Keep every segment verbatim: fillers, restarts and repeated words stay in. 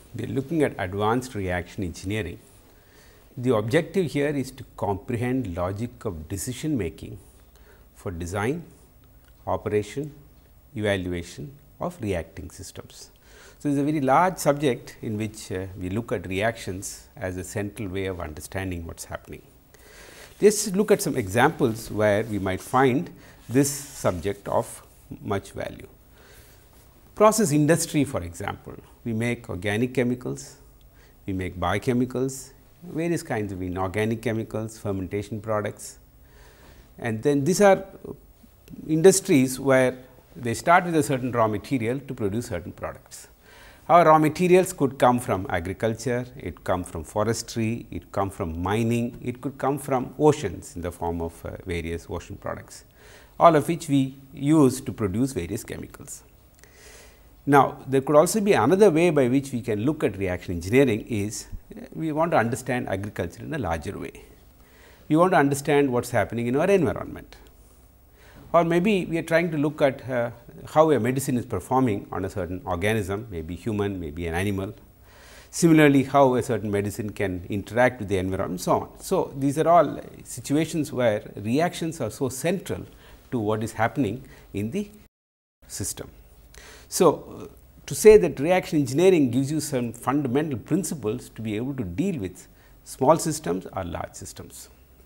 we are looking at advanced reaction engineering. The objective here is to comprehend logic of decision making for design, operation, evaluation of reacting systems. So, it is a very large subject in which uh, we look at reactions as a central way of understanding what is happening. Let us look at some examples where we might find this subject of much value. Process industry, for example, we make organic chemicals, we make biochemicals, various kinds of inorganic chemicals, fermentation products, and then these are industries where they start with a certain raw material to produce certain products. Our raw materials could come from agriculture, it come from forestry, it come from mining, it could come from oceans in the form of uh, various ocean products, all of which we use to produce various chemicals. Now, there could also be another way by which we can look at reaction engineering is uh, we want to understand agriculture in a larger way. We want to understand what is happening in our environment, or maybe we are trying to look at uh, how a medicine is performing on a certain organism, maybe human, maybe an animal. Similarly, how a certain medicine can interact with the environment, so on. So, these are all situations where reactions are so central to what is happening in the system. So, uh, to say that reaction engineering gives you some fundamental principles to be able to deal with small systems or large systems.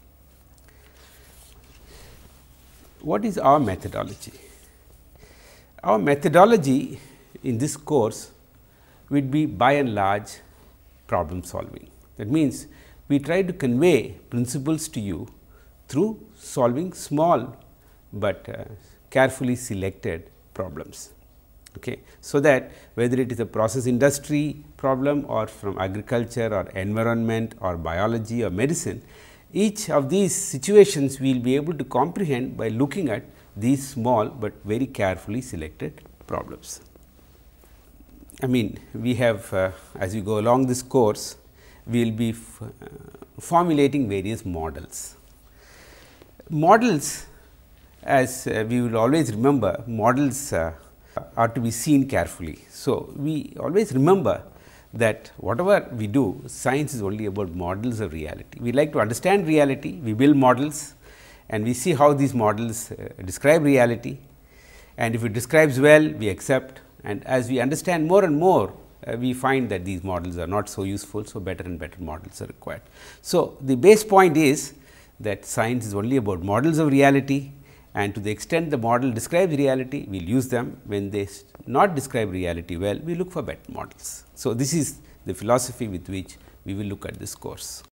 What is our methodology? Our methodology in this course would be by and large problem solving. That means, we try to convey principles to you through solving small, but uh, carefully selected problems. Okay. So, that whether it is a process industry problem or from agriculture or environment or biology or medicine, each of these situations we will be able to comprehend by looking at these small, but very carefully selected problems. I mean, we have uh, as we go along this course, we will be f uh, formulating various models. Models, as uh, we will always remember, models uh, are to be seen carefully. So, we always remember that whatever we do, science is only about models of reality. We like to understand reality, we build models and we see how these models uh, describe reality, and if it describes well, we accept, and as we understand more and more, uh, we find that these models are not so useful. So, better and better models are required. So, the base point is that science is only about models of reality, and to the extent the model describes reality, we will use them. When they not describe reality well, we look for better models. So, this is the philosophy with which we will look at this course.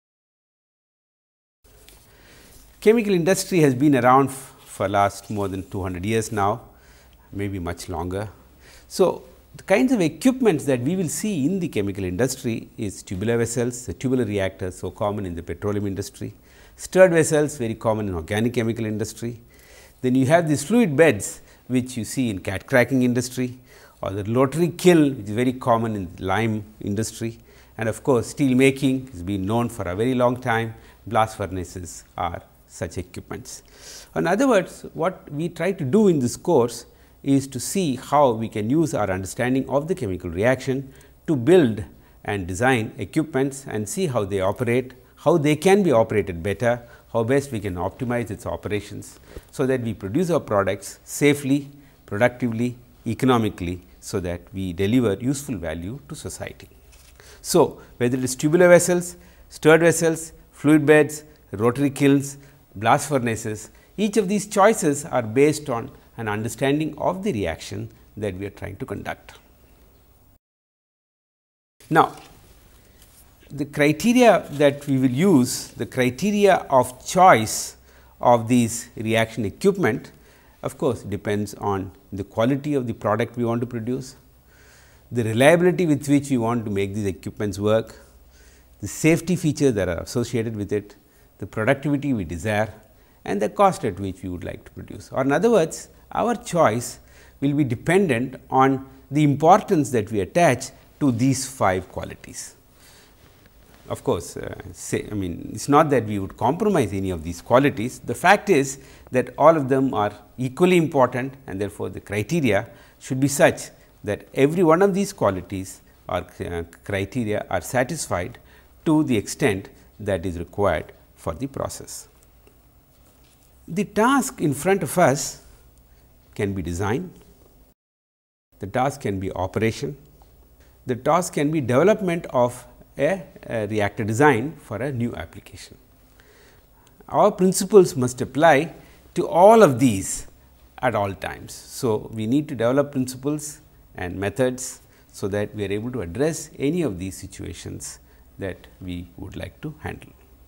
Chemical industry has been around for last more than two hundred years now, maybe much longer. So, the kinds of equipments that we will see in the chemical industry is tubular vessels, the tubular reactors, so common in the petroleum industry, stirred vessels, very common in organic chemical industry. Then you have these fluid beds, which you see in cat cracking industry, or the rotary kiln, which is very common in the lime industry, and of course, steel making has been known for a very long time. Blast furnaces are such equipments. In other words, what we try to do in this course is to see how we can use our understanding of the chemical reaction to build and design equipments and see how they operate, how they can be operated better, how best we can optimize its operations, so that we produce our products safely, productively, economically, so that we deliver useful value to society. So, whether it is tubular vessels, stirred vessels, fluid beds, rotary kilns, blast furnaces, each of these choices are based on an understanding of the reaction that we are trying to conduct. Now, the criteria that we will use, the criteria of choice of these reaction equipment, of course, depends on the quality of the product we want to produce, the reliability with which we want to make these equipments work, the safety features that are associated with it, the productivity we desire, and the cost at which we would like to produce. Or in other words, our choice will be dependent on the importance that we attach to these five qualities. Of course, uh, say, I mean it is not that we would compromise any of these qualities. The fact is that all of them are equally important, and therefore, the criteria should be such that every one of these qualities or uh, criteria are satisfied to the extent that is required for the process. The task in front of us can be design, the task can be operation, the task can be development of a, a reactor design for a new application. Our principles must apply to all of these at all times. So, we need to develop principles and methods, so that we are able to address any of these situations that we would like to handle.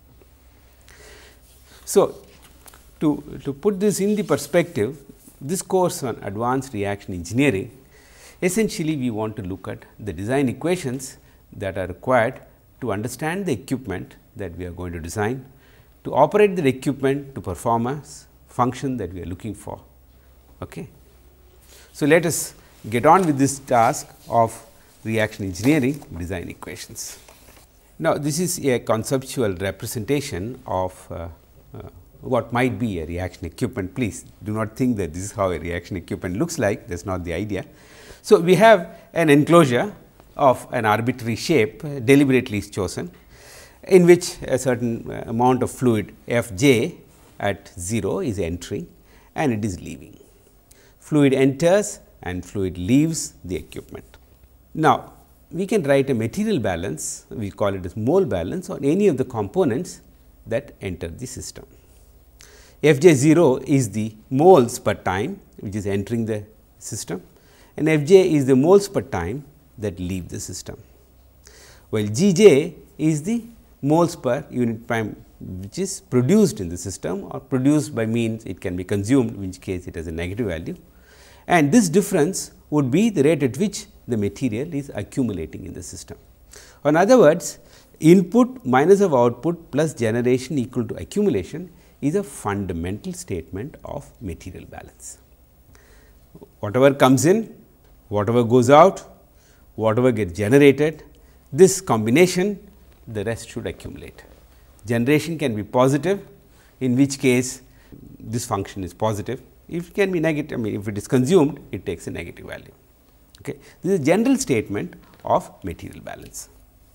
So, to, to put this in the perspective, this course on advanced reaction engineering, essentially we want to look at the design equations that are required to understand the equipment that we are going to design, to operate the equipment to perform a function that we are looking for. Okay. So, let us get on with this task of reaction engineering design equations. Now, this is a conceptual representation of uh, uh, what might be a reaction equipment. Please do not think that this is how a reaction equipment looks like, that is not the idea. So, we have an enclosure of an arbitrary shape uh, deliberately chosen, in which a certain uh, amount of fluid F j at zero is entering and it is leaving. Fluid enters and fluid leaves the equipment. Now, we can write a material balance, we call it as mole balance, on any of the components that enter the system. F j zero is the moles per time which is entering the system, and F j is the moles per time that leave the system, while G j is the moles per unit time which is produced in the system, or produced by means it can be consumed, in which case it has a negative value, and this difference would be the rate at which the material is accumulating in the system. In other words, input minus of output plus generation equal to accumulation is a fundamental statement of material balance. Whatever comes in, whatever goes out, whatever gets generated, this combination, the rest should accumulate. Generation can be positive, in which case this function is positive. If it can be negative, I mean if it is consumed, it takes a negative value. Okay. This is a general statement of material balance.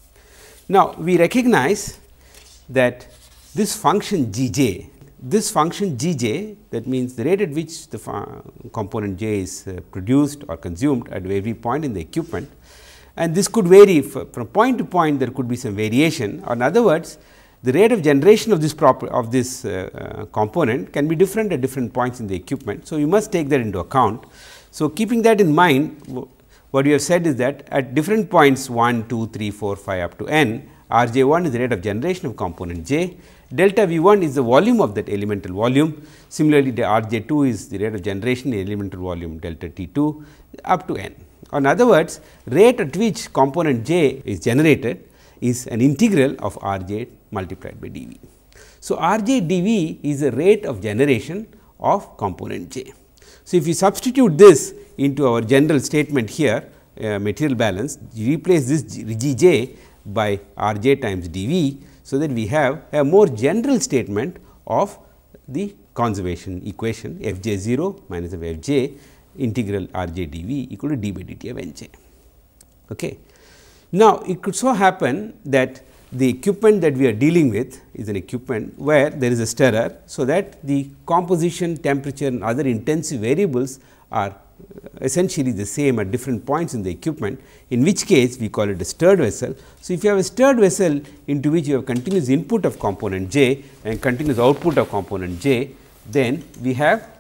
Now, we recognize that this function G j, this function G j, that means the rate at which the component j is uh, produced or consumed at every point in the equipment, and this could vary from point to point, there could be some variation, or in other words, the rate of generation of this proper of this uh, uh, component can be different at different points in the equipment. So, you must take that into account. So, keeping that in mind, what we have said is that at different points one, two, three, four, five up to n, R j one is the rate of generation of component j, delta V one is the volume of that elemental volume. Similarly, the R j two is the rate of generation in elemental volume delta T two up to n. In other words, rate at which component j is generated is an integral of R j multiplied by d V. So, R j d V is the rate of generation of component j. So, if you substitute this into our general statement here, uh, material balance, you replace this G j by R j times d V. So, that we have a more general statement of the conservation equation F j zero minus of F j integral R j d V equal to d by dt of N j. Okay. Now, it could so happen that the equipment that we are dealing with is an equipment where there is a stirrer. So, that the composition, temperature and other intensive variables are essentially the same at different points in the equipment, in which case we call it a stirred vessel. So, if you have a stirred vessel into which you have continuous input of component j and continuous output of component j, then we have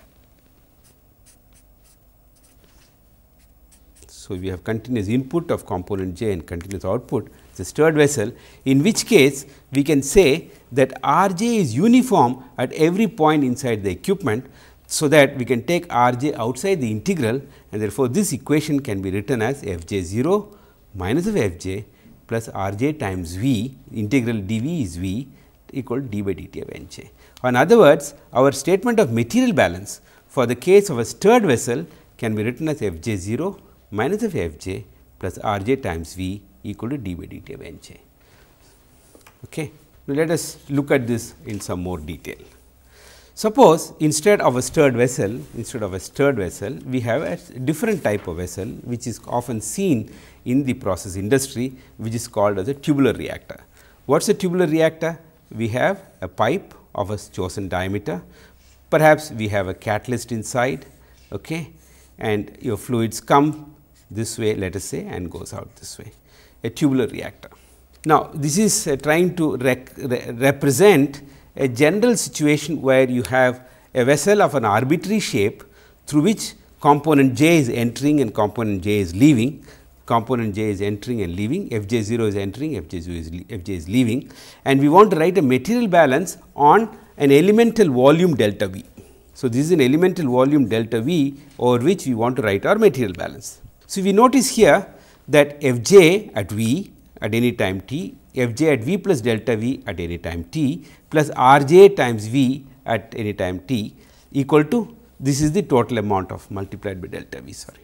So, we have continuous input of component j and continuous output, it is a stirred vessel, in which case we can say that R j is uniform at every point inside the equipment. So, that we can take R j outside the integral, and therefore, this equation can be written as F j zero minus of F j plus R j times V, integral d V is V equal to d by dt of N j. In other words, our statement of material balance for the case of a stirred vessel can be written as F j zero minus of F j plus R j times V equal to d by dt of N j. Okay. Now, let us look at this in some more detail. Suppose instead of a stirred vessel, instead of a stirred vessel, we have a different type of vessel which is often seen in the process industry, which is called as a tubular reactor. What is a tubular reactor? We have a pipe of a chosen diameter, perhaps we have a catalyst inside, okay, and your fluids come this way, let us say, and goes out this way, a tubular reactor. Now, this is uh, trying to rec re represent a general situation where you have a vessel of an arbitrary shape through which component j is entering and component j is leaving. Component j is entering and leaving, f j zero is entering, f j zero is f j is leaving, and we want to write a material balance on an elemental volume delta V. So, this is an elemental volume delta V over which we want to write our material balance. So, we notice here that f j at V at any time t, f j at V plus delta V at any time t plus R j times V at any time t equal to, this is the total amount of multiplied by delta V, sorry,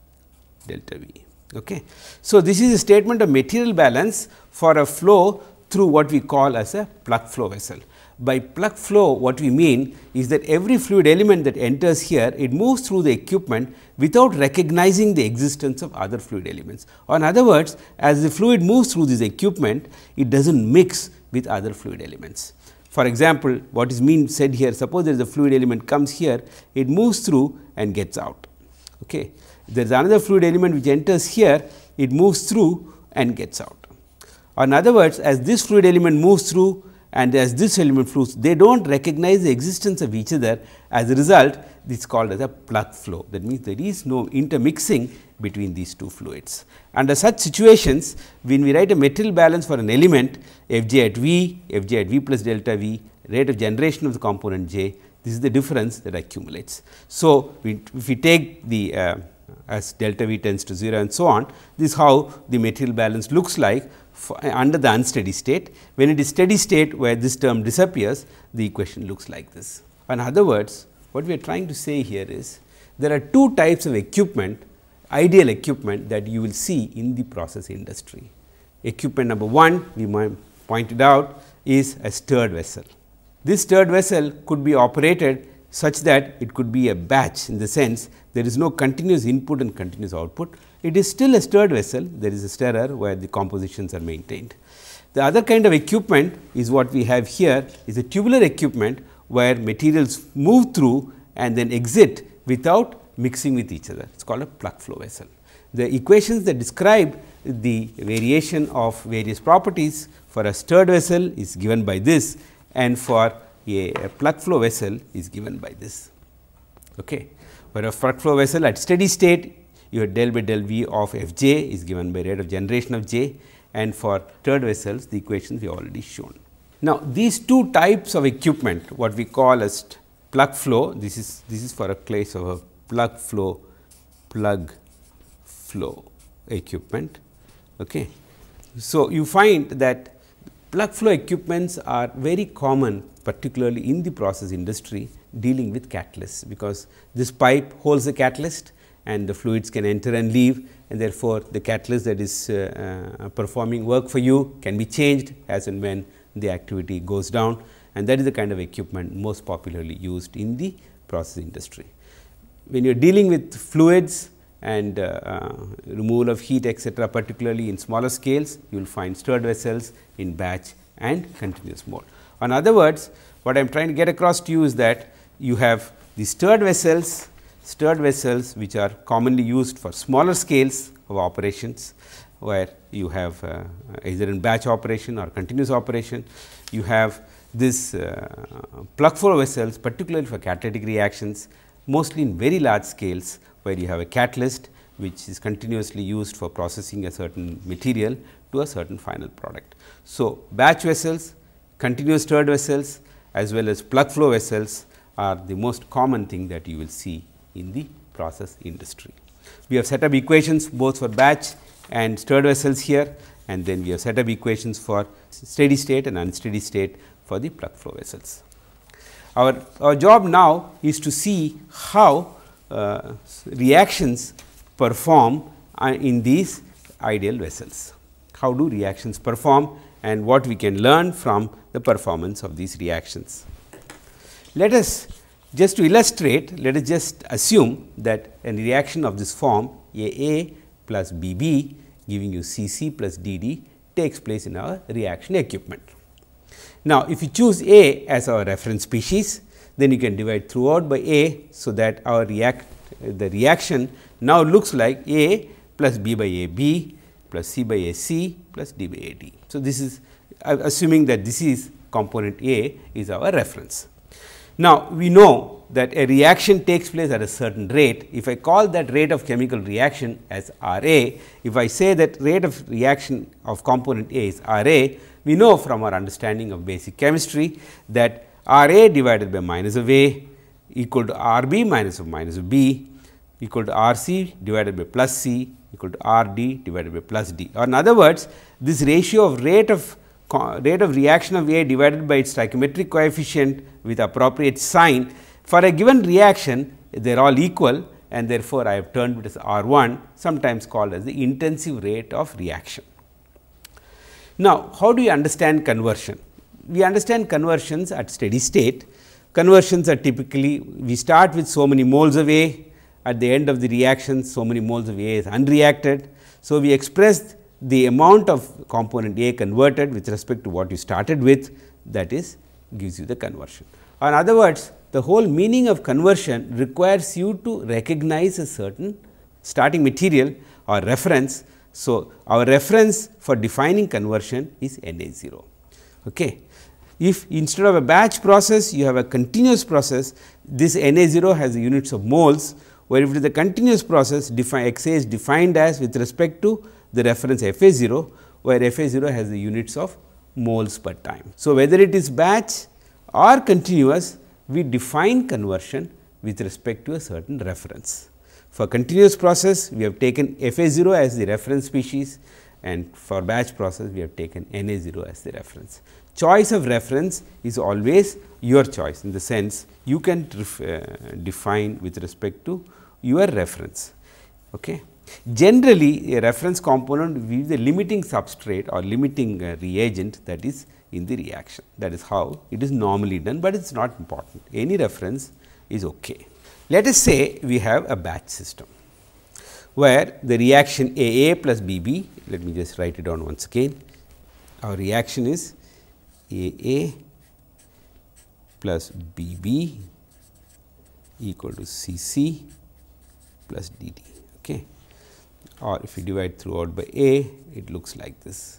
delta V. Okay. So, this is a statement of material balance for a flow through what we call as a plug flow vessel. By plug flow, what we mean is that every fluid element that enters here, it moves through the equipment without recognizing the existence of other fluid elements. Or in other words, as the fluid moves through this equipment, it does not mix with other fluid elements. For example, what is mean said here, suppose there is a fluid element comes here, it moves through and gets out. Okay. There is another fluid element which enters here, it moves through and gets out. Or in other words, as this fluid element moves through and as this element flows, they do not recognize the existence of each other. As a result, this is called as a plug flow. That means, there is no intermixing between these two fluids. Under such situations, when we write a material balance for an element f j at V, f j at V plus delta V, rate of generation of the component j, this is the difference that accumulates. So, we, if we take the uh, as delta V tends to zero and so on, this is how the material balance looks like for, uh, under the unsteady state. When it is steady state where this term disappears, the equation looks like this. In other words, what we are trying to say here is, there are two types of equipment, ideal equipment that you will see in the process industry. Equipment number one, we pointed out, is a stirred vessel. This stirred vessel could be operated such that it could be a batch, in the sense there is no continuous input and continuous output. It is still a stirred vessel, there is a stirrer where the compositions are maintained. The other kind of equipment is what we have here, is a tubular equipment where materials move through and then exit without mixing with each other. It is called a plug flow vessel. The equations that describe the variation of various properties for a stirred vessel is given by this, and for a, a plug flow vessel is given by this. Okay. For a plug flow vessel at steady state, your del by del V of f j is given by rate of generation of j, and for stirred vessels, the equations we have already shown. Now, these two types of equipment, what we call as plug flow, this is this is for a case of a plug flow plug flow equipment. Okay. So, you find that plug flow equipments are very common, particularly in the process industry dealing with catalysts, because this pipe holds the catalyst and the fluids can enter and leave, and therefore, the catalyst that is uh, uh, performing work for you can be changed as and when the activity goes down, and that is the kind of equipment most popularly used in the process industry. When you are dealing with fluids and uh, uh, removal of heat, etcetera, particularly in smaller scales, you will find stirred vessels in batch and continuous mode. In other words, what I am trying to get across to you is that you have the stirred vessels, stirred vessels which are commonly used for smaller scales of operations, where you have uh, either in batch operation or continuous operation. You have this uh, plug flow vessels, particularly for catalytic reactions, mostly in very large scales, where you have a catalyst which is continuously used for processing a certain material to a certain final product. So, batch vessels, continuous stirred vessels, as well as plug flow vessels are the most common thing that you will see in the process industry. We have set up equations both for batch and stirred vessels here, and then we have set up equations for steady state and unsteady state for the plug flow vessels. Our, our job now is to see how uh, reactions perform uh, in these ideal vessels. How do reactions perform and what we can learn from the performance of these reactions. Let us just to illustrate, let us just assume that a reaction of this form A A plus B B giving you C C plus D D takes place in our reaction equipment. Now, if you choose A as our reference species, then you can divide throughout by A. So, that our react the reaction now looks like A plus B by A B plus C by A C plus D by A D. So, this is uh, assuming that this is component A is our reference. Now, we know that a reaction takes place at a certain rate. If I call that rate of chemical reaction as R A, if I say that rate of reaction of component A is R A, we know from our understanding of basic chemistry that R A divided by minus of A equal to R B minus of minus of B equal to R C divided by plus C equal to R D divided by plus D. Or in other words, this ratio of rate of rate of reaction of A divided by its stoichiometric coefficient with appropriate sign for a given reaction, they are all equal, and therefore, I have termed it as R one, sometimes called as the intensive rate of reaction. Now, how do you understand conversion? We understand conversions at steady state. Conversions are typically, we start with so many moles of A, at the end of the reaction so many moles of A is unreacted. So, we express the amount of component A converted with respect to what you started with, that is gives you the conversion. Or in other words, the whole meaning of conversion requires you to recognize a certain starting material or reference. So, our reference for defining conversion is N A zero. Okay. If instead of a batch process, you have a continuous process, this N A zero has the units of moles, where if it is a continuous process, define X A is defined as with respect to the reference F A zero, where F A zero has the units of moles per time. So, whether it is batch or continuous, we define conversion with respect to a certain reference. For continuous process, we have taken F A zero as the reference species, and for batch process, we have taken N A zero as the reference. Choice of reference is always your choice, in the sense you can uh, define with respect to your reference. Okay. Generally, a reference component will be the limiting substrate or limiting uh, reagent that is in the reaction. That is how it is normally done, but it is not important. Any reference is okay. Let us say we have a batch system, where the reaction A A plus B B, let me just write it down once again. Our reaction is A A plus B B equal to C C plus D D. Okay. Or if you divide throughout by A, it looks like this.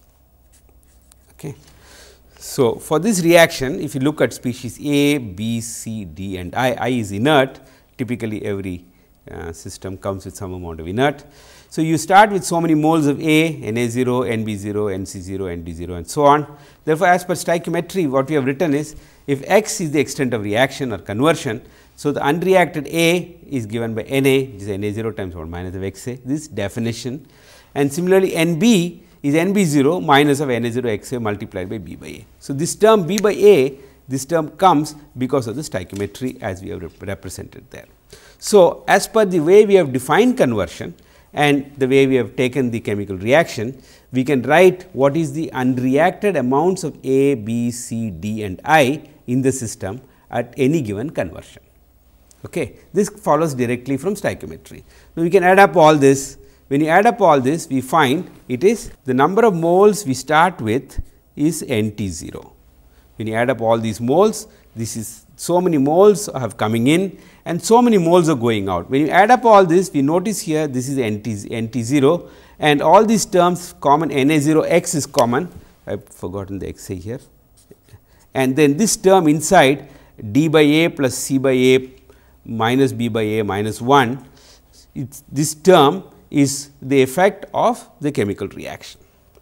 Okay. So, for this reaction, if you look at species A, B, C, D and I, I is inert, typically every uh, system comes with some amount of inert. So, you start with so many moles of A, N A zero, N B zero, N C zero, N D zero and so on. Therefore, as per stoichiometry, what we have written is, if X is the extent of reaction or conversion, so the unreacted A is given by N A, which is N A zero times one minus of X A, this definition, and similarly N B is N B zero minus of N A zero X A multiplied by B by A. So, this term B by A, this term comes because of the stoichiometry as we have rep represented there. So, as per the way we have defined conversion and the way we have taken the chemical reaction, we can write what is the unreacted amounts of A, B, C, D and I in the system at any given conversion. Okay. This follows directly from stoichiometry. Now, we can add up all this. When you add up all this, we find it is the number of moles we start with is N T zero. When you add up all these moles, this is so many moles have coming in and so many moles are going out. When you add up all this, we notice here this is N T zero and all these terms common N A zero X is common. I have forgotten the X A here. And then this term inside D by A plus C by A minus B by A minus one, it's, this term is the effect of the chemical reaction.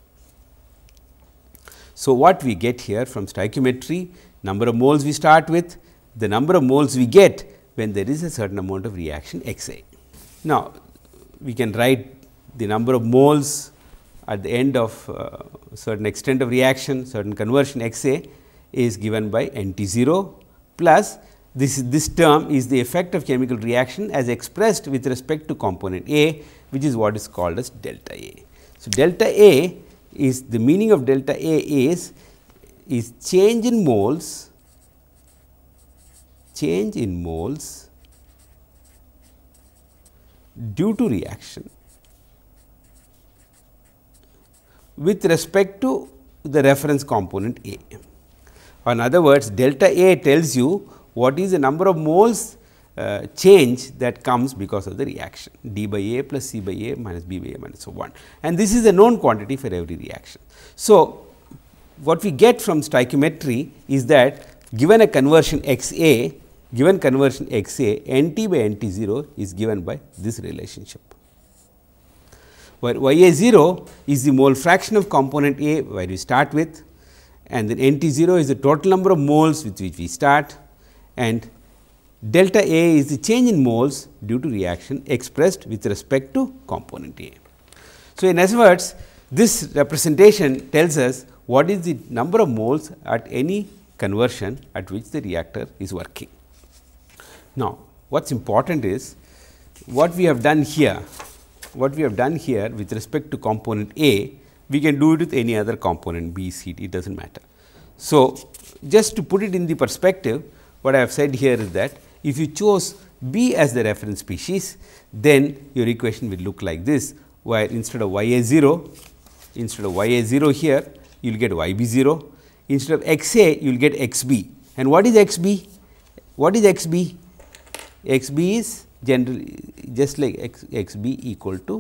So, what we get here from stoichiometry, number of moles we start with, the number of moles we get when there is a certain amount of reaction X A. Now, we can write the number of moles at the end of uh, certain extent of reaction, certain conversion X A is given by N T zero plus this, this term is the effect of chemical reaction as expressed with respect to component A, which is what is called as delta A. So, delta A is the meaning of delta A is, is change in moles change in moles due to reaction with respect to the reference component A. Or in other words, delta A tells you what is the number of moles uh, change that comes because of the reaction, d by A plus C by A minus B by A minus so one, and this is a known quantity for every reaction. So, what we get from stoichiometry is that given a conversion x A, given conversion x A, N T by N T zero is given by this relationship, where Y A zero is the mole fraction of component A where we start with, and then N T zero is the total number of moles with which we start, and delta A is the change in moles due to reaction expressed with respect to component A. So, in other words, this representation tells us what is the number of moles at any conversion at which the reactor is working. Now, what is important is what we have done here, what we have done here with respect to component A, we can do it with any other component B, C, D, it does not matter. So, just to put it in the perspective, what I have said here is that if you chose B as the reference species, then your equation will look like this, where instead of Y A zero, instead of Y A zero here, you will get Y B zero, instead of X A, you will get X B. And what is X B? What is X B? X B is generally just like X, X B equal to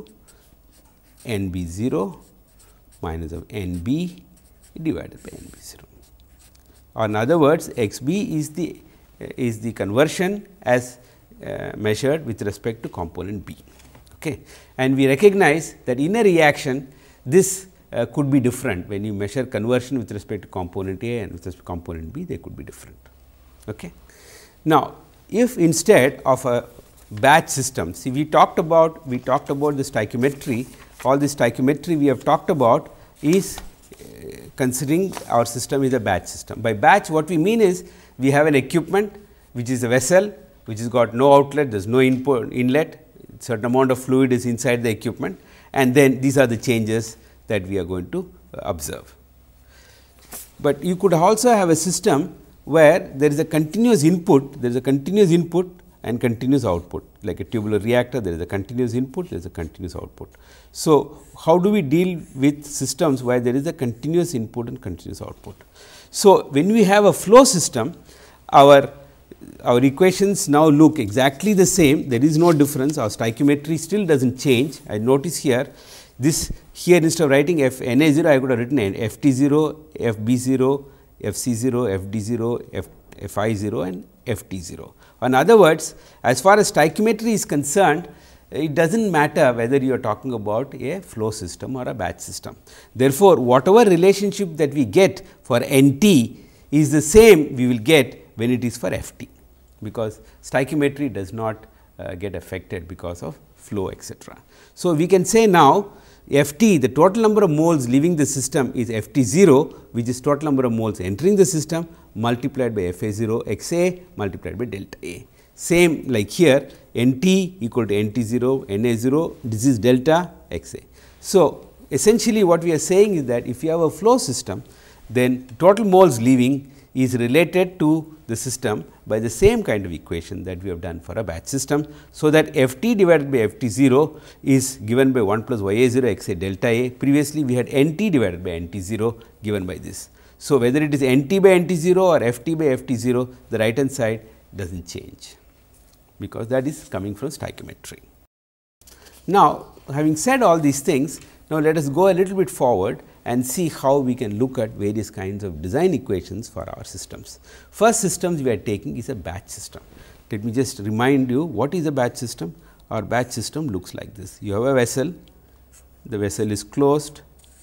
N B zero minus of N B divided by N B zero. Or in other words, X B is the is the conversion as uh, measured with respect to component B. Okay. And we recognize that in a reaction, this uh, could be different when you measure conversion with respect to component A and with respect to component B, they could be different. Okay. Now, if instead of a batch system, see we talked about we talked about the stoichiometry, all the stoichiometry we have talked about is uh, considering our system is a batch system. By batch, what we mean is we have an equipment which is a vessel which has got no outlet, there is no input inlet, certain amount of fluid is inside the equipment, and then these are the changes that we are going to uh, observe. But you could also have a system where there is a continuous input, there is a continuous input and continuous output, like a tubular reactor, there is a continuous input, there is a continuous output. So, how do we deal with systems where there is a continuous input and continuous output? So, when we have a flow system, our our equations now look exactly the same, there is no difference, our stoichiometry still does not change. I notice here this here instead of writing f n a zero, I could have written f t zero, f b zero, f c zero, f d zero, f, f I zero and f t zero. In other words, as far as stoichiometry is concerned, it does not matter whether you are talking about a flow system or a batch system. Therefore, whatever relationship that we get for N T is the same we will get when it is for F T, because stoichiometry does not uh, get affected because of flow et cetera. So, we can say now F T, the total number of moles leaving the system is F T zero, which is total number of moles entering the system multiplied by F A zero x A multiplied by delta A. Same like here N T equal to N T zero, N A zero, this is delta x A. So, essentially what we are saying is that if you have a flow system, then total moles leaving is related to the system by the same kind of equation that we have done for a batch system. So, that F T divided by F T zero is given by one plus Y A zero x A delta A. Previously, we had N T divided by N T zero given by this. So, whether it is N T by N T zero or F T by F T zero, the right hand side does not change, because that is coming from stoichiometry. Now, having said all these things, now let us go a little bit forward and see how we can look at various kinds of design equations for our systems. First systems we are taking is a batch system. Let me just remind you what is a batch system. Our batch system looks like this. You have a vessel, the vessel is closed,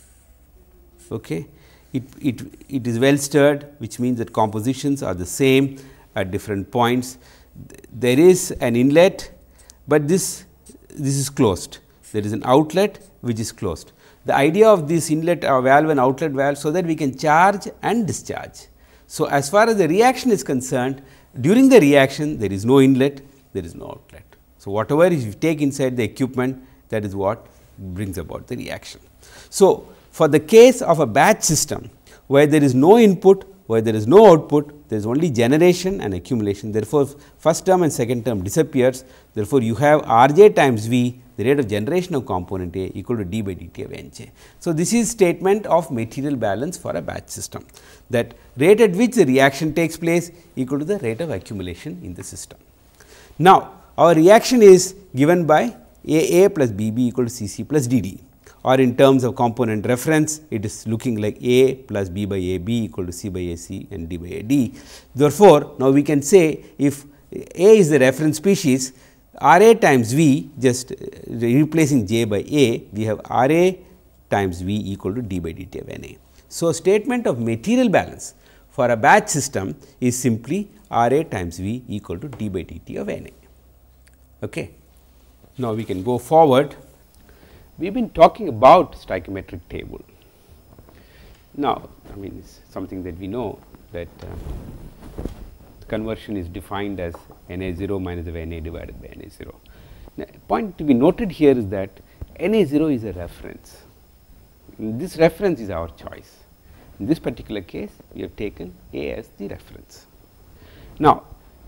okay. it, it, it is well stirred, which means that compositions are the same at different points. There is an inlet, but this, this is closed. There is an outlet which is closed. The idea of this inlet valve and outlet valve, so that we can charge and discharge. So, as far as the reaction is concerned, during the reaction there is no inlet, there is no outlet. So, whatever you take inside the equipment, that is what brings about the reaction. So, for the case of a batch system where there is no input, where there is no output, there is only generation and accumulation. Therefore, first term and second term disappears. Therefore, you have R j times V, the rate of generation of component A, equal to d by dt of N j. So, this is statement of material balance for a batch system, that rate at which the reaction takes place equal to the rate of accumulation in the system. Now, our reaction is given by A A plus B B equal to C C plus D D, or in terms of component reference, it is looking like A plus B by A B equal to C by A C and D by A D. Therefore, now we can say if A is the reference species, R A times V, just replacing J by A, we have R A times V equal to d by dt of N A. So, statement of material balance for a batch system is simply R A times V equal to d by dt of N A. Okay. Now, we can go forward. We have been talking about stoichiometric table. Now, I mean it is something that we know that uh, conversion is defined as N A zero minus of N A divided by N A zero. Now, point to be noted here is that N A zero is a reference. This reference is our choice. In this particular case, we have taken A as the reference. Now,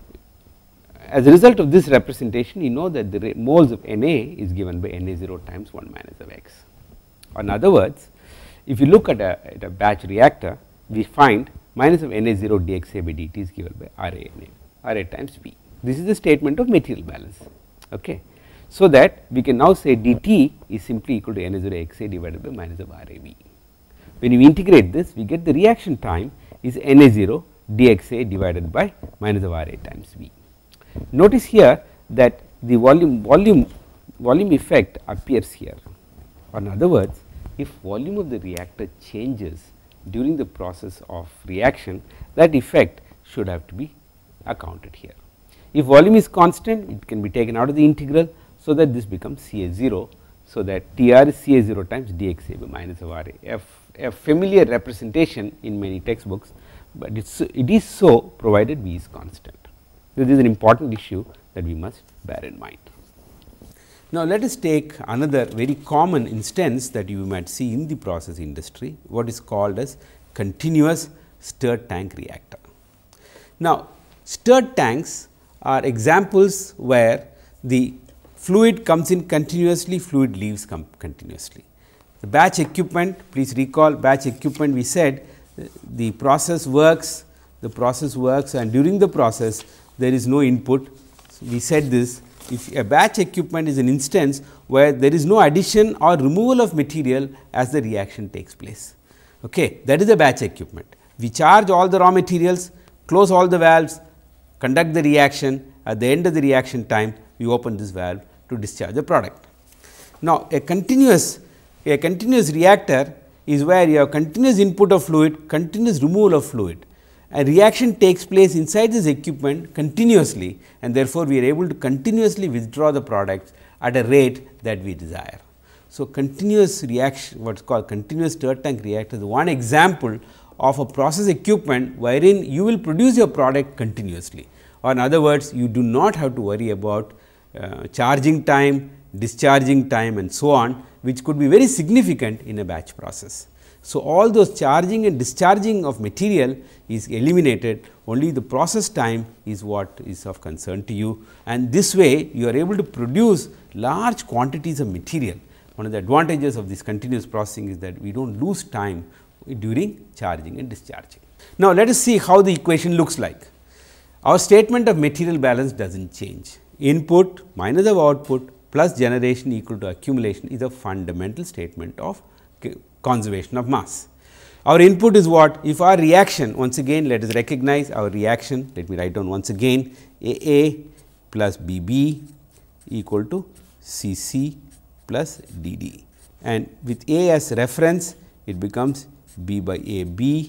as a result of this representation, you know that the moles of N A is given by N A zero times one minus of x. Or in other words, if you look at a, at a batch reactor, we find minus of N A zero dxa by dt is given by R A N A, R A times V. This is the statement of material balance. Okay. So, that we can now say dt is simply equal to N A zero x A divided by minus of R A V. When you integrate this, we get the reaction time is N A zero dxa divided by minus of R A times V. Notice here that the volume volume volume effect appears here, or in other words, if volume of the reactor changes during the process of reaction, that effect should have to be accounted here. If volume is constant, it can be taken out of the integral, so that this becomes C A zero. So, that T R is C A zero times dxa by minus of R A, a, a familiar representation in many textbooks, but it's, it is so provided V is constant. This is an important issue that we must bear in mind. Now, let us take another very common instance that you might see in the process industry, what is called as continuous stirred tank reactor. Now, stirred tanks are examples where the fluid comes in continuously, fluid leaves come continuously. The batch equipment, please recall batch equipment, we said the process works, the process works and during the process there is no input. So, we said this, if a batch equipment is an instance where there is no addition or removal of material as the reaction takes place. Okay. That is a batch equipment. We charge all the raw materials, close all the valves, conduct the reaction, at the end of the reaction time we open this valve to discharge the product. Now, a continuous a continuous reactor is where you have continuous input of fluid, continuous removal of fluid. A reaction takes place inside this equipment continuously, and therefore, we are able to continuously withdraw the products at a rate that we desire. So, continuous reaction, what is called continuous stirred tank reactor is one example of a process equipment wherein you will produce your product continuously, or in other words, you do not have to worry about uh, charging time, discharging time and so on, which could be very significant in a batch process. So, all those charging and discharging of material is eliminated, only the process time is what is of concern to you, and this way you are able to produce large quantities of material. One of the advantages of this continuous processing is that we do not lose time during charging and discharging. Now, let us see how the equation looks like. Our statement of material balance does not change. Input minus of output plus generation equal to accumulation is a fundamental statement of conservation of mass. Our input is what? If our reaction, once again let us recognize our reaction, let me write down once again, A A plus B B equal to C C plus D D, and with A as reference it becomes B by A B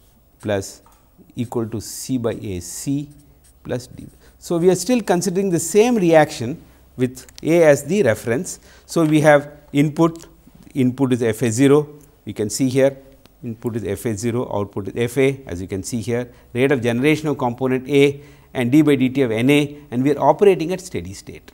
plus equal to C by A C plus D. So, we are still considering the same reaction with A as the reference. So, we have input, input is F A zero, you can see here input is F A zero, output is F A, as you can see here, rate of generation of component A and d by dt of N A, and we are operating at steady state.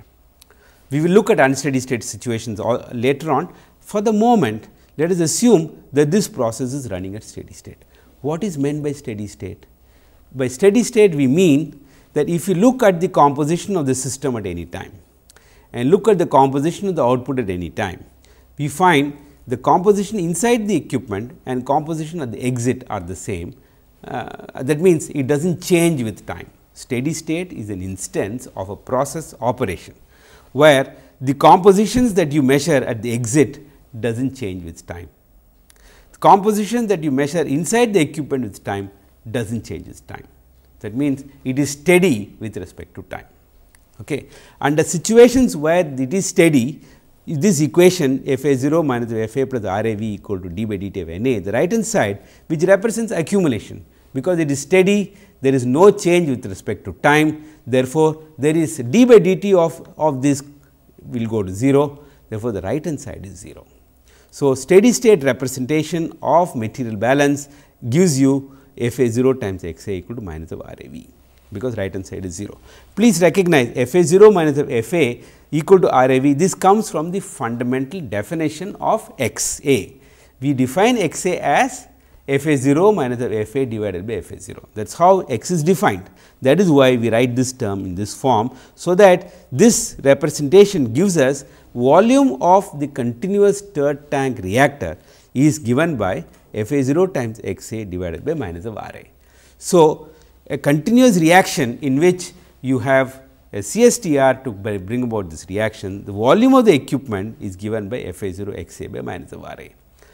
We will look at unsteady state situations all, later on. For the moment, let us assume that this process is running at steady state. What is meant by steady state? By steady state we mean that if you look at the composition of the system at any time and look at the composition of the output at any time, we find the composition inside the equipment and composition at the exit are the same. Uh, that means, it does not change with time. Steady state is an instance of a process operation, where the compositions that you measure at the exit does not change with time. The composition that you measure inside the equipment with time does not change with time. That means, it is steady with respect to time. Okay. Under situations where it is steady, this equation f a zero minus f a plus r a v equal to d by dt of n a, the right hand side which represents accumulation, because it is steady, there is no change with respect to time. Therefore, there is d by dt of, of this will go to zero, therefore, the right hand side is zero. So, steady state representation of material balance gives you f a zero times x a equal to minus of r a v, because right hand side is zero. Please recognize f a zero minus of f a equal to r a v, this comes from the fundamental definition of x a. We define x a as f a zero minus of f a divided by f a zero, that is how x is defined. That is why we write this term in this form. So, that this representation gives us volume of the continuous stirred tank reactor is given by f a zero times x a divided by minus of r a. So, a continuous reaction in which you have a C S T R to bring about this reaction, the volume of the equipment is given by f a zero x a by minus of r a.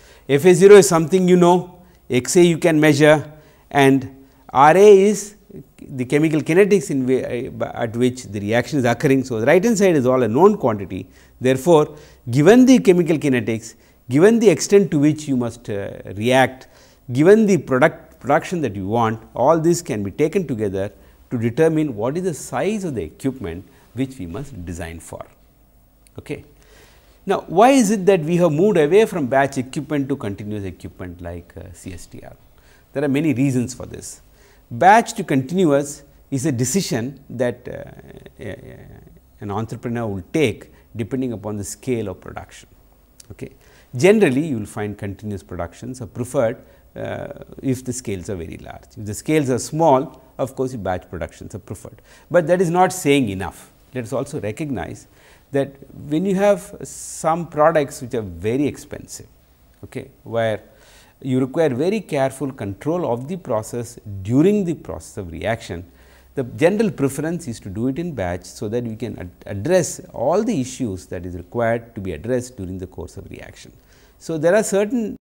F a zero is something you know, x a you can measure, and r a is the chemical kinetics in way, at which the reaction is occurring. So, the right hand side is all a known quantity. Therefore, given the chemical kinetics, given the extent to which you must uh, react, given the product production that you want, all this can be taken together to determine what is the size of the equipment which we must design for. Okay. Now, why is it that we have moved away from batch equipment to continuous equipment like uh, C S T R? There are many reasons for this. Batch to continuous is a decision that uh, uh, an entrepreneur will take depending upon the scale of production. Okay. Generally, you will find continuous productions are preferred uh, if the scales are very large. If the scales are small, of course, batch productions are preferred, but that is not saying enough. Let us also recognize that when you have some products which are very expensive, okay, where you require very careful control of the process during the process of reaction, the general preference is to do it in batch, so that we can ad address all the issues that is required to be addressed during the course of reaction. So, there are certain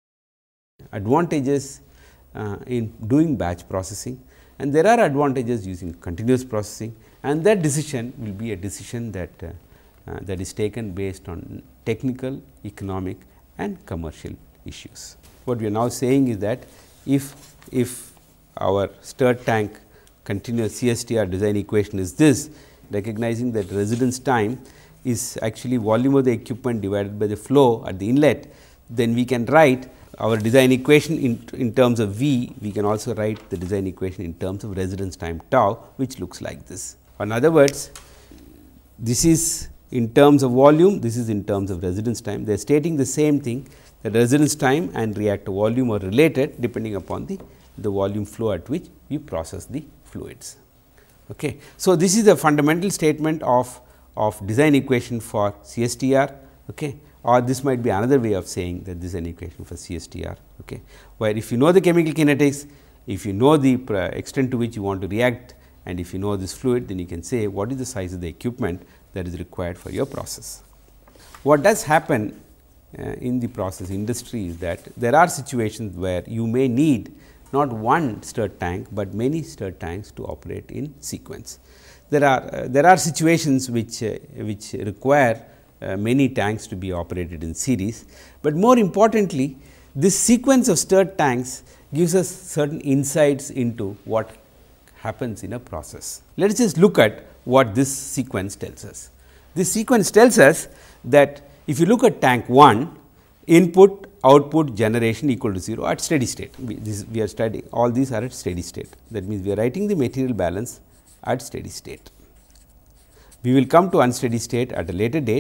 advantages uh, in doing batch processing, and there are advantages using continuous processing, and that decision will be a decision that uh, uh, that is taken based on technical, economic and commercial issues. What we are now saying is that if if our stirred tank continuous C S T R design equation is this, recognizing that residence time is actually volume of the equipment divided by the flow at the inlet, then we can write our design equation in, in terms of V, we can also write the design equation in terms of residence time tau, which looks like this. In other words, this is in terms of volume, this is in terms of residence time. They are stating the same thing, that residence time and reactor volume are related depending upon the, the volume flow at which we process the fluids. Okay. So, this is the fundamental statement of, of design equation for C S T R, okay, or this might be another way of saying that this is an equation for C S T R, okay, where if you know the chemical kinetics, if you know the extent to which you want to react, and if you know this fluid, then you can say what is the size of the equipment that is required for your process. What does happen uh, in the process industry is that there are situations where you may need not one stirred tank, but many stirred tanks to operate in sequence. There are uh, there are situations which uh, which require uh, many tanks to be operated in series, but more importantly, this sequence of stirred tanks gives us certain insights into what happens in a process. Let us just look at what this sequence tells us. This sequence tells us that if you look at tank one, input, output, generation equal to zero at steady state. We, this, we are studying all these are at steady state. That means, we are writing the material balance at steady state. We will come to unsteady state at a later date,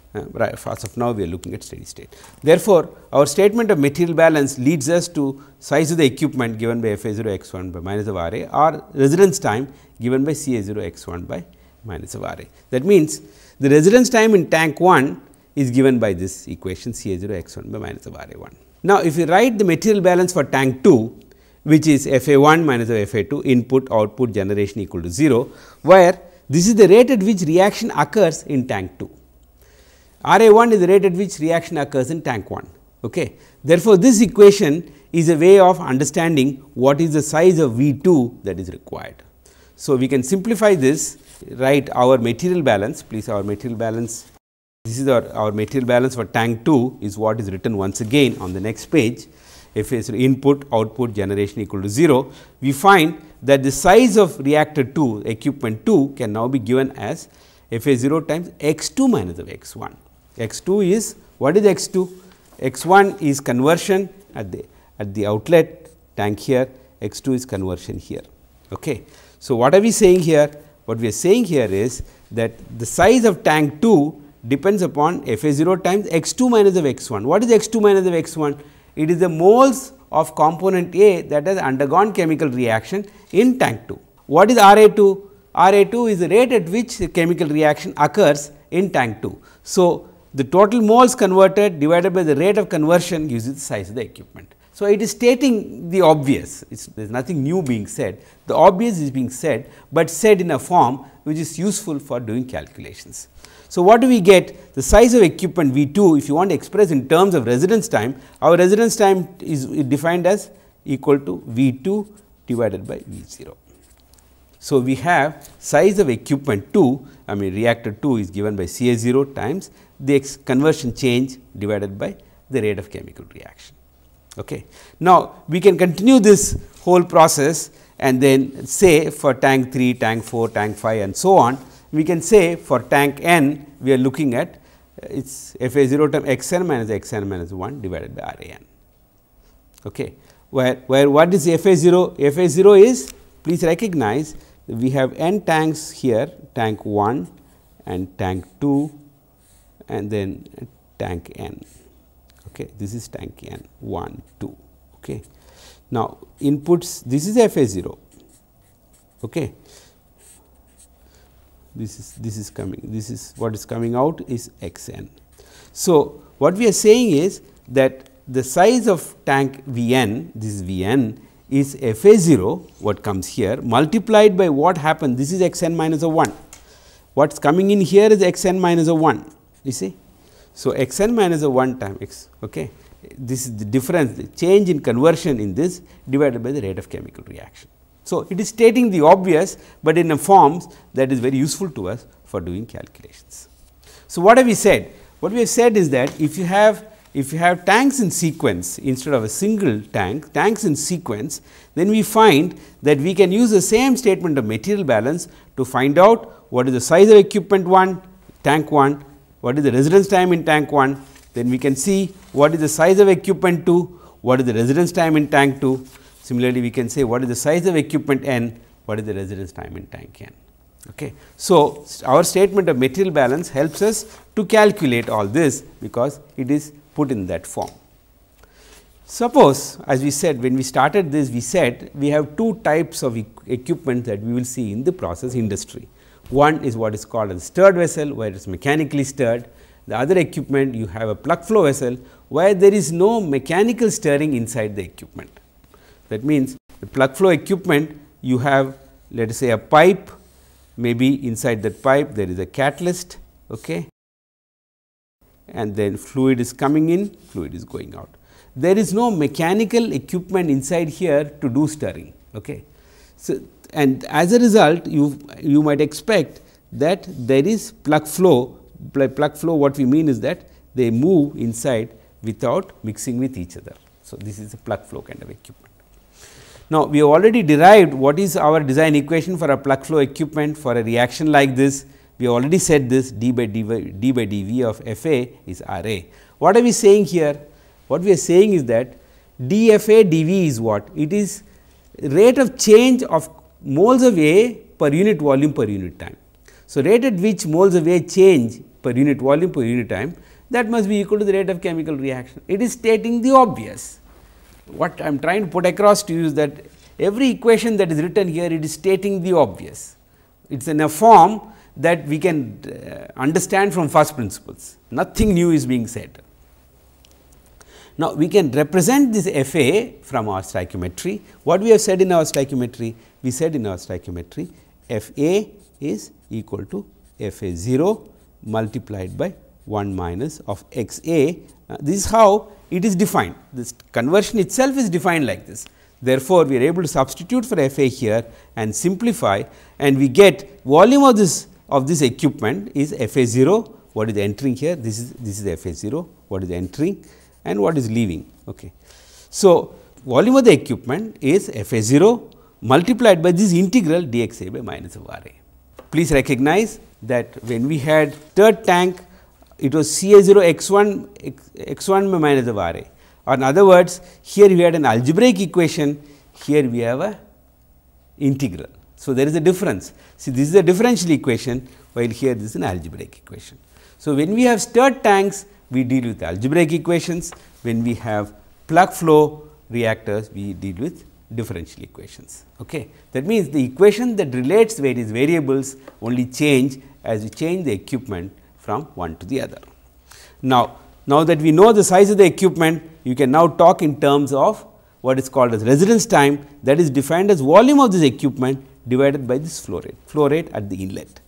Uh, right, as of now we are looking at steady state. Therefore, our statement of material balance leads us to size of the equipment given by F A zero x one by minus of R A or residence time given by C A zero x one by minus of R A. That means, the residence time in tank one is given by this equation C A zero x one by minus of R A one. Now, if you write the material balance for tank two, which is F A one minus of F A two, input output generation equal to zero, where this is the rate at which reaction occurs in tank two. R A one is the rate at which reaction occurs in tank one. Okay. Therefore, this equation is a way of understanding what is the size of V two that is required. So, we can simplify this, write our material balance, please our material balance, this is our, our material balance for tank two is what is written once again on the next page. If it is input output generation equal to zero, we find that the size of reactor two equipment two can now be given as F A zero times x two minus of x one. X two is, what is x two? X one is conversion at the at the outlet tank here, x two is conversion here. Okay. So, what are we saying here? What we are saying here is that the size of tank two depends upon F A zero times x two minus of x one. What is x two minus of x one? It is the moles of component A that has undergone chemical reaction in tank two. What is R A two? R A two is the rate at which the chemical reaction occurs in tank two. So, the total moles converted divided by the rate of conversion gives you the size of the equipment. So, it is stating the obvious, there is nothing new being said, the obvious is being said, but said in a form which is useful for doing calculations. So, what do we get? The size of equipment V two, if you want to express in terms of residence time, our residence time is defined as equal to V two divided by V zero. So, we have size of equipment two, I mean reactor two is given by C A zero times the conversion change divided by the rate of chemical reaction. Okay. Now, we can continue this whole process and then say for tank three, tank four, tank five and so on, we can say for tank n we are looking at uh, it is F A zero times x n minus x n minus one divided by R A n. Okay. Where, where what is F A zero? F A zero is, please recognize we have n tanks here, tank one and tank two and then tank n. Okay. This is tank n one, two. Okay. Now, inputs, this is F A zero. Okay. This is this is coming, this is what is coming out is x n. So, what we are saying is that the size of tank V n, this is V n is F A zero, what comes here multiplied by what happened, this is x n minus a one. What is coming in here is x n minus a one, you see. So, x n minus a one time x, okay. This is the difference, the change in conversion in this divided by the rate of chemical reaction. So, it is stating the obvious, but in a form that is very useful to us for doing calculations. So, what have we said? What we have said is that if you have if you have tanks in sequence instead of a single tank, tanks in sequence, then we find that we can use the same statement of material balance to find out what is the size of equipment one, tank one, what is the residence time in tank one, then we can see what is the size of equipment two, what is the residence time in tank two. Similarly, we can say what is the size of equipment n, what is the residence time in tank n. Okay. So, our statement of material balance helps us to calculate all this, because it is put in that form. Suppose, as we said when we started this, we said we have two types of e equipment that we will see in the process industry. One is what is called a stirred vessel, where it is mechanically stirred. The other equipment, you have a plug flow vessel, where there is no mechanical stirring inside the equipment. That means, the plug flow equipment, you have let us say a pipe, maybe inside that pipe there is a catalyst, okay, and then fluid is coming in, fluid is going out. There is no mechanical equipment inside here to do stirring. Okay. So, and as a result, you you might expect that there is plug flow. Plug flow, what we mean is that they move inside without mixing with each other. So, this is a plug flow kind of equipment. Now, we have already derived what is our design equation for a plug flow equipment for a reaction like this. We have already said this d by d by, d by dv of F A is R A. What are we saying here? What we are saying is that d F A dv is what? It is rate of change of moles of A per unit volume per unit time. So, rate at which moles of A change per unit volume per unit time, that must be equal to the rate of chemical reaction. It is stating the obvious. What I am trying to put across to you is that every equation that is written here, it is stating the obvious. It is in a form that we can uh, understand from first principles, nothing new is being said. Now, we can represent this F A from our stoichiometry. What we have said in our stoichiometry? We said in our stoichiometry F A is equal to F A zero multiplied by one minus of x A. Uh, this is how it is defined. This conversion itself is defined like this. Therefore, we are able to substitute for F A here and simplify, and we get volume of this of this equipment is F A zero. What is entering here? This is this is F A zero. What is entering and what is leaving? Okay. So, volume of the equipment is F A zero multiplied by this integral dx A by minus of R A. Please recognize that when we had third tank, it was C A zero x one x one by minus of R A. Or in other words, here we had an algebraic equation, here we have a integral. So, there is a difference. See, this is a differential equation, while here this is an algebraic equation. So, when we have stirred tanks, we deal with algebraic equations. When we have plug flow reactors, we deal with differential equations. Okay. That means, the equation that relates various variables only change as you change the equipment from one to the other. Now, now that we know the size of the equipment, you can now talk in terms of what is called as residence time, that is defined as volume of this equipment divided by this flow rate, flow rate at the inlet.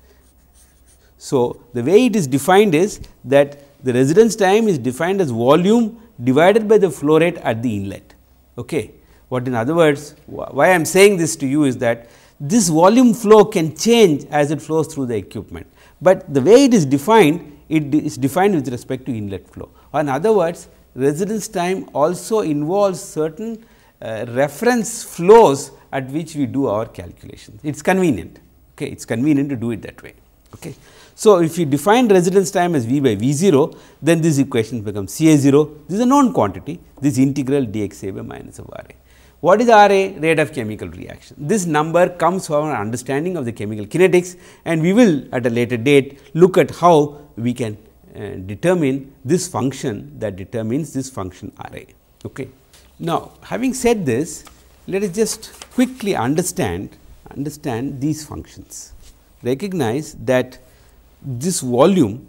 So, the way it is defined is that the residence time is defined as volume divided by the flow rate at the inlet. Okay. What in other words, why I am saying this to you is that this volume flow can change as it flows through the equipment, but the way it is defined, it is defined with respect to inlet flow. Or in other words, residence time also involves certain uh, reference flows at which we do our calculations. It is convenient. Okay. It is convenient to do it that way. Okay. So, if you define residence time as V by V zero, then this equation becomes C A zero. This is a known quantity. This integral dx A by minus of R A. What is R A? Rate of chemical reaction. This number comes from our understanding of the chemical kinetics, and we will at a later date look at how we can uh, determine this function that determines this function R A. Okay. Now, having said this, let us just quickly understand understand these functions. Recognize that this volume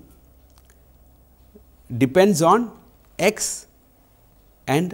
depends on x and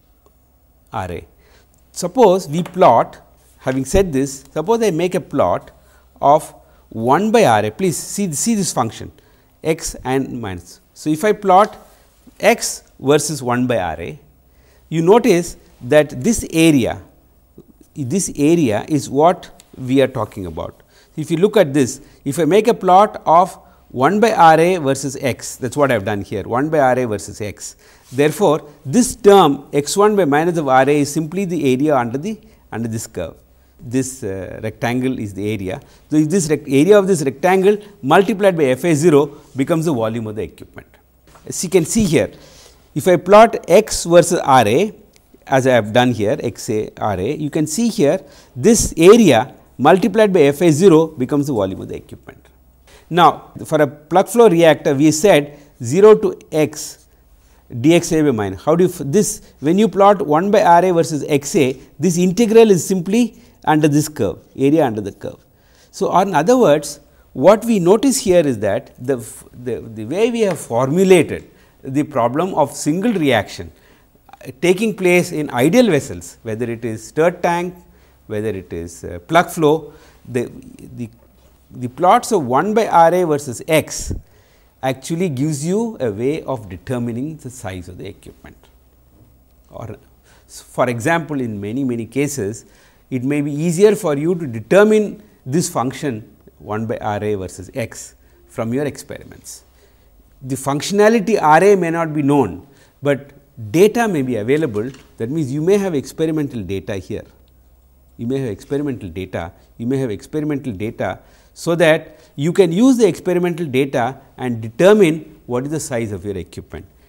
R A. Suppose we plot, having said this, suppose I make a plot of one by R A. Please see, see this function x and minus. So, if I plot x versus one by R A, you notice that this area, this area is what we are talking about. If you look at this, if I make a plot of one by R A versus x, that is what I have done here, one by R A versus x. Therefore, this term x one by minus of R A is simply the area under the under this curve. This uh, rectangle is the area. So, if this area of this rectangle multiplied by F A zero becomes the volume of the equipment. As you can see here, if I plot x versus R A, as I have done here x A R A, you can see here this area multiplied by F A zero becomes the volume of the equipment. Now, for a plug flow reactor, we said zero to x dx A by minus. How do you this when you plot one by R A versus x A, this integral is simply under this curve, area under the curve. So, in other words, what we notice here is that the, the, the way we have formulated the problem of single reaction uh, taking place in ideal vessels, whether it is stirred tank, whether it is uh, plug flow, the, the, the plots of one by R A versus x actually gives you a way of determining the size of the equipment. Or for example, in many many cases, it may be easier for you to determine this function one by R A versus x from your experiments. The functionality R A may not be known, but data may be available. That means, you may have experimental data here. You may have experimental data, you may have experimental data, so that you can use the experimental data and determine what is the size of your equipment.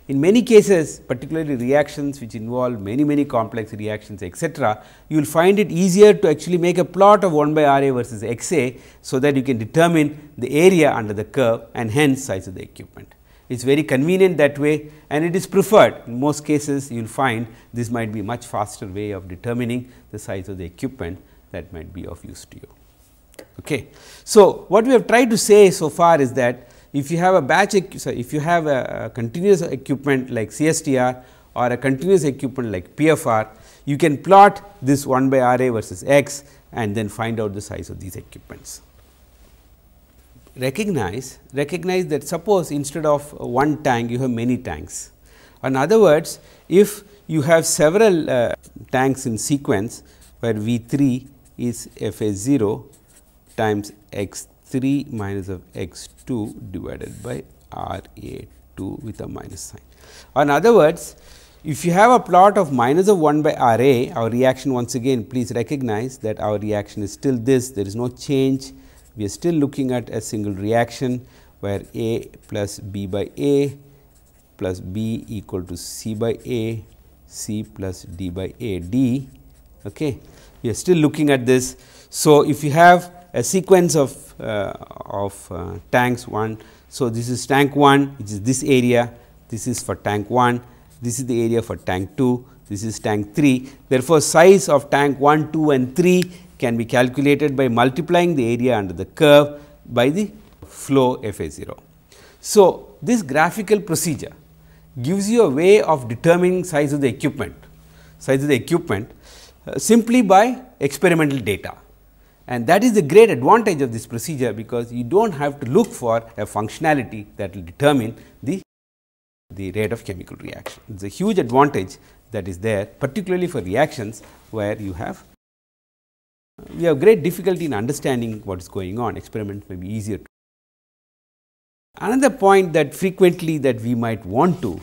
In many cases, particularly reactions which involve many many complex reactions etcetera, you will find it easier to actually make a plot of one by R A versus X A, so that you can determine the area under the curve and hence size of the equipment. It is very convenient that way, and it is preferred. In most cases, you will find this might be much faster way of determining the size of the equipment that might be of use to you. Okay. So, what we have tried to say so far is that if you have a batch, so if you have a, a continuous equipment like C S T R or a continuous equipment like P F R, you can plot this one by R A versus X and then find out the size of these equipments. Recognize, recognize that suppose instead of one tank you have many tanks. In other words, if you have several uh, tanks in sequence where V three is F A zero times X three minus of X two divided by R A two with a minus sign. In other words, if you have a plot of minus of one by R A, our reaction once again please recognize that our reaction is still this, there is no change. We are still looking at a single reaction where A plus B by A plus B equal to C by A, C plus D by A D. Okay. We are still looking at this. So, if you have a sequence of, uh, of uh, tanks one, so this is tank one, which is this area, this is for tank one, this is the area for tank two, this is tank three. Therefore, size of tank one, two and three can be calculated by multiplying the area under the curve by the flow F A zero. So, this graphical procedure gives you a way of determining size of the equipment, size of the equipment uh, simply by experimental data, and that is the great advantage of this procedure, because you do not have to look for a functionality that will determine the, the rate of chemical reaction. It is a huge advantage that is there, particularly for reactions where you have we have great difficulty in understanding what is going on. Experiments may be easier. Another point that frequently that we might want to,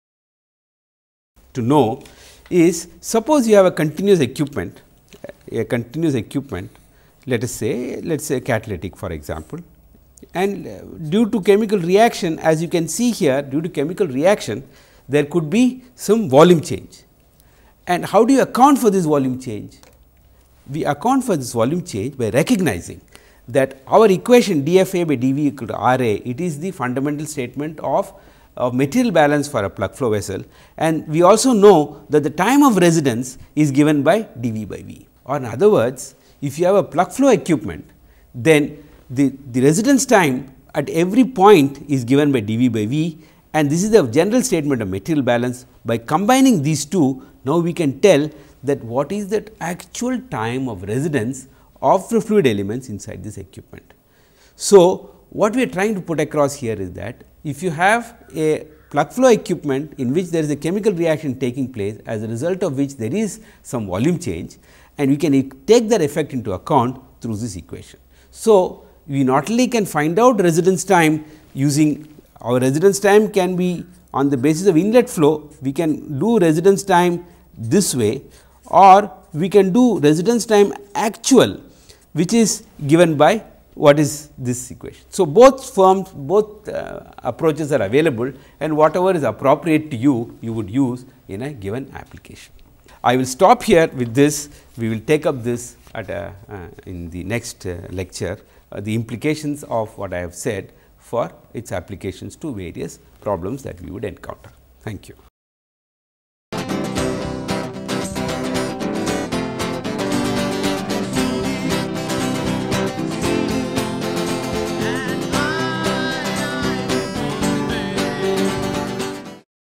to know is, suppose you have a continuous equipment, a continuous equipment, let us say, let us say catalytic for example, and due to chemical reaction, as you can see here, due to chemical reaction, there could be some volume change. And how do you account for this volume change? We account for this volume change by recognizing that our equation d F A by d V equal to R A, it is the fundamental statement of, of material balance for a plug flow vessel, and we also know that the time of residence is given by d V by V. Or in other words, if you have a plug flow equipment, then the, the residence time at every point is given by d V by V, and this is the general statement of material balance. By combining these two, now we can tell that what is that actual time of residence of the fluid elements inside this equipment. So, what we are trying to put across here is that if you have a plug flow equipment in which there is a chemical reaction taking place, as a result of which there is some volume change, and we can take that effect into account through this equation. So, we not only can find out residence time using our residence time can be on the basis of inlet flow, we can do residence time this way, or we can do residence time actual, which is given by what is this equation. So, both forms, both uh, approaches are available, and whatever is appropriate to you, you would use in a given application. I will stop here with this. We will take up this at a, uh, in the next uh, lecture, uh, the implications of what I have said for its applications to various problems that we would encounter. Thank you.